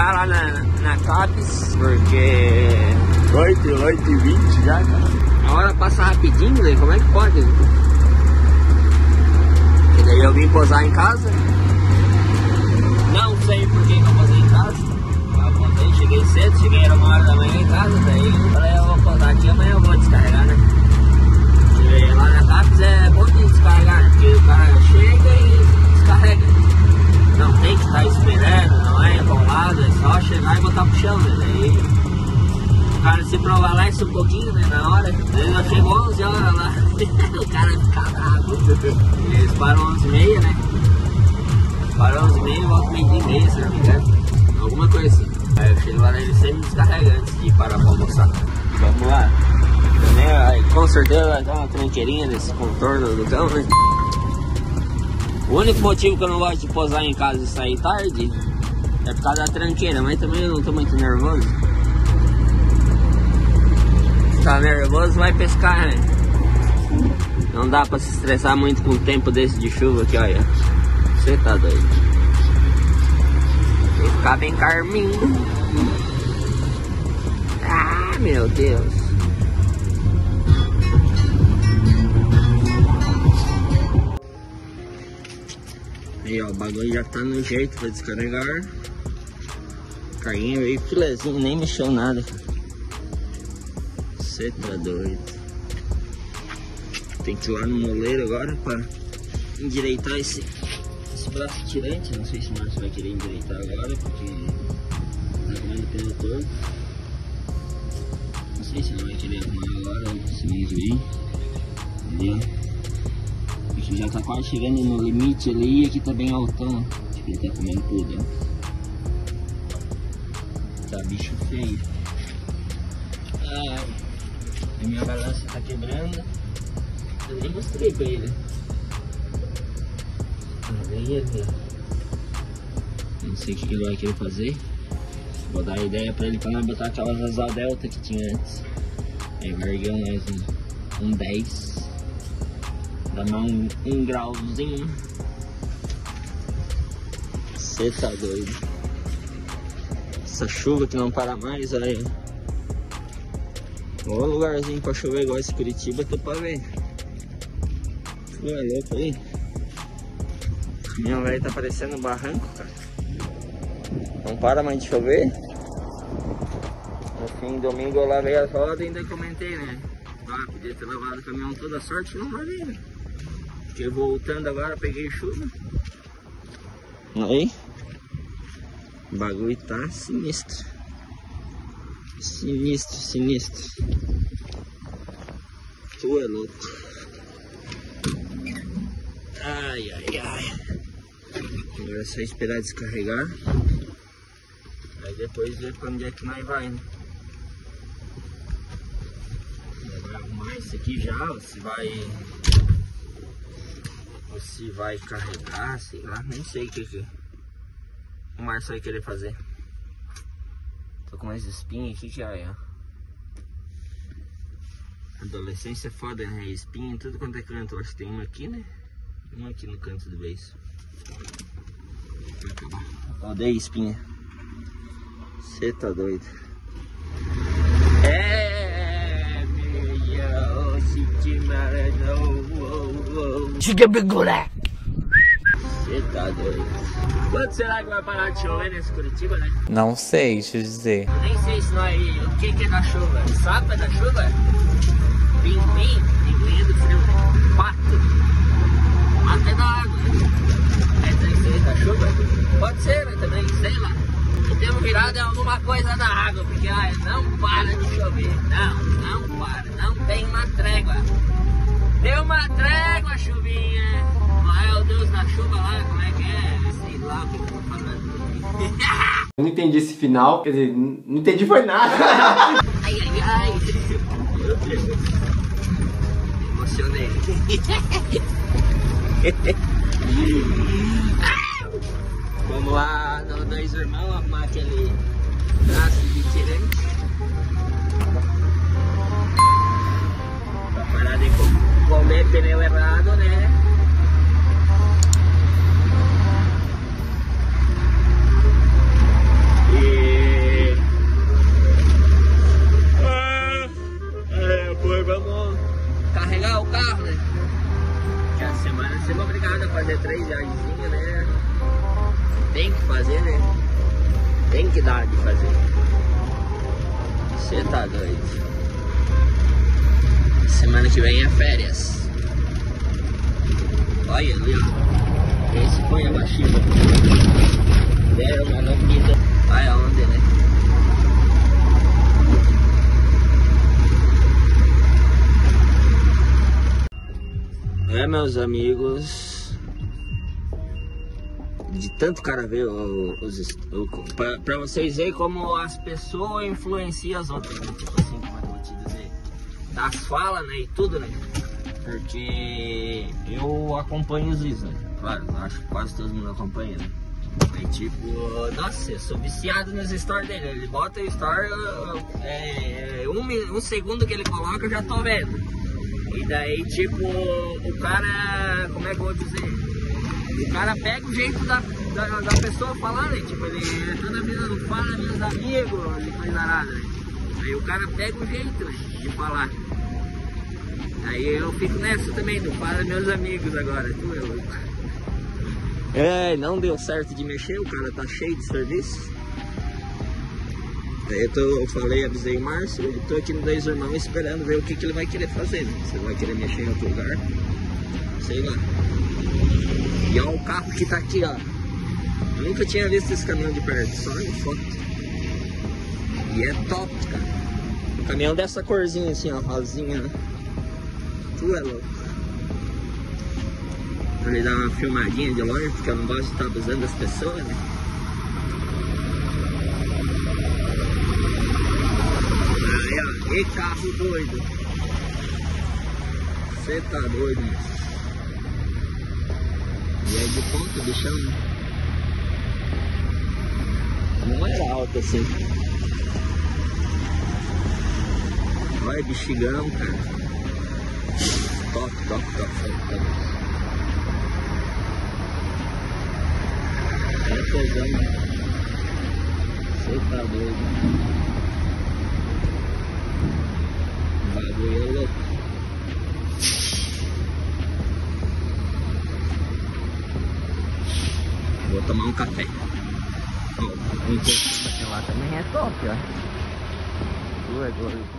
parar lá na Capes, porque 8h20 já, cara. a hora passa rapidinho, né? Como é que pode? E daí eu vim posar em casa. Não sei por que eu posei em casa. Eu posei, cheguei cedo, cheguei era 1h da manhã em casa. Daí falei, eu vou posar aqui, amanhã eu vou descarregar, né? E lá na Capes é bom de descarregar, né? Porque o cara chega e descarrega. Não tem que estar esperando, não é enrolado, é só chegar e botar pro chão, né? Daí o cara se prevalece um pouquinho, né? Na hora. Daí eu chego 11 horas lá, o cara fica bravo. Eles param 11h30, né? Param 11h30 e voltam 12h30, se não me engano. Alguma coisa assim. Aí eu chego lá, eles sempre descarregam antes de parar pra almoçar. Vamos lá. Também, aí, com certeza vai dar uma tranqueirinha nesse contorno do cão, né? O único motivo que eu não gosto de posar em casa e sair tarde é por causa da tranqueira, mas também eu não tô muito nervoso. Se tá nervoso vai pescar, né? Não dá pra se estressar muito com um tempo desse de chuva aqui, olha. Você tá doido. Tem que ficar bem carminho. Ah, meu Deus. Aí, ó, o bagulho já tá no jeito pra descarregar. Carguinho aí, filezinho, nem mexeu nada. Você tá doido. Tem que ir lá no moleiro agora pra endireitar esse braço tirante. Não sei se o Márcio vai querer endireitar agora, porque tá arrumando pelo torto. Não sei se ele vai querer arrumar agora, se mês vem. Ali, ó. Já tá quase chegando no limite ali, aqui tá bem altão. Acho que ele tá comendo tudo, ó. Tá bicho feio. Ai, a minha balança tá quebrando. Eu nem mostrei pra ele. Vem ali, ó. Não sei o que ele vai querer fazer. Vou dar a ideia pra ele pra não botar aquelas asas delta que tinha antes. Aí larguei mais um 10. Dá mais um grauzinho. Você tá doido. Essa chuva que não para mais, olha. Ó, lugarzinho pra chover igual esse Curitiba, tô pra ver. Ué, louco aí. Minha velha tá parecendo um barranco, cara. Não para mais de chover. No fim de domingo eu lavei as rodas e ainda comentei, né? Ah, podia ter lavado o caminhão toda a sorte, não lavei, né? Porque voltando agora peguei chuva. Aí. O bagulho tá sinistro. Sinistro, sinistro. Tu é louco. Ai, ai, ai. Agora é só esperar descarregar. Aí depois ver pra onde é que nós vai, né? Vai arrumar isso aqui já, ou se vai carregar, sei lá, nem sei o que o Márcio vai querer fazer. Tô com mais espinha aqui que ó. Adolescência é foda, né? Espinha em tudo quanto é canto. Eu acho que tem uma aqui, né? Uma aqui no canto do beiço. Vai acabar. Odeio espinha. Você tá doido. É, meu, se te maranou. Você tá doido. Quando será que vai parar de chover nesse Curitiba, né? Não sei, deixa eu dizer. Eu nem sei se nós... O que é da chuva? Sapo é da chuva? Pinguim? Pinguim é do frio. Pato. Pato é da água. Essa aí da chuva? Pode ser, né? Também, sei lá. O tempo virado é alguma coisa da água, porque olha, não para de chover. Não para. Não tem uma trégua. Deu uma trégua, chuvinha. Qual é o Deus da chuva lá? Como é que é? Sei lá o que eu tô falando. Eu não entendi esse final, quer dizer, não entendi foi nada. Ai, ai, ai. Meu Deus. Emocionei. Vamos lá no Dois Irmãos arrumar aquele braço de tirante. Pra parar de comer pneu errado, né? E oportunidade de fazer. Você tá doido. Semana que vem é férias. Olha ali, ó. Esse põe a baixinha. É uma lambida. Vai aonde, né? É, meus amigos, de tanto cara ver pra vocês verem como as pessoas influenciam as outras, né? Tipo assim, como é que eu vou te dizer, das falas, né, e tudo, né, porque eu acompanho os vídeos, né, claro, acho que quase todo mundo acompanha, né, aí tipo, nossa, eu sou viciado nas stories dele, ele bota a story, um segundo que ele coloca eu já tô vendo. E daí, tipo, o cara, como é que eu vou dizer? O cara pega o jeito da pessoa falar, né? Tipo, ele toda vez não fala meus amigos, de coisa nada, né? Aí o cara pega o jeito, né, de falar. Aí eu fico nessa também, do fala meus amigos agora, tu é louco. É, não deu certo de mexer, o cara tá cheio de serviço. Aí eu falei, avisei o Márcio, eu tô aqui no 10 Irmãos esperando ver o que ele vai querer fazer, né? Se ele vai querer mexer em outro lugar, sei lá. E ó o carro que tá aqui, ó. Eu nunca tinha visto esse caminhão de perto, só em foto. E é top, cara. Um caminhão dessa corzinha assim, ó, rosinha, né? Tu é louco. Vou lhe dar uma filmadinha de longe, porque eu não gosto de estar abusando das pessoas, né? E carro doido. Você tá doido, moço. E aí de ponta, bichão. Não era alto assim. Olha, bexigão, cara. Top, top, top, top, top. É pesão. Você tá doido. Bagulho é louco. Vou tomar um café. Ó, um pouco daquela também é top, ó. Tu é doido.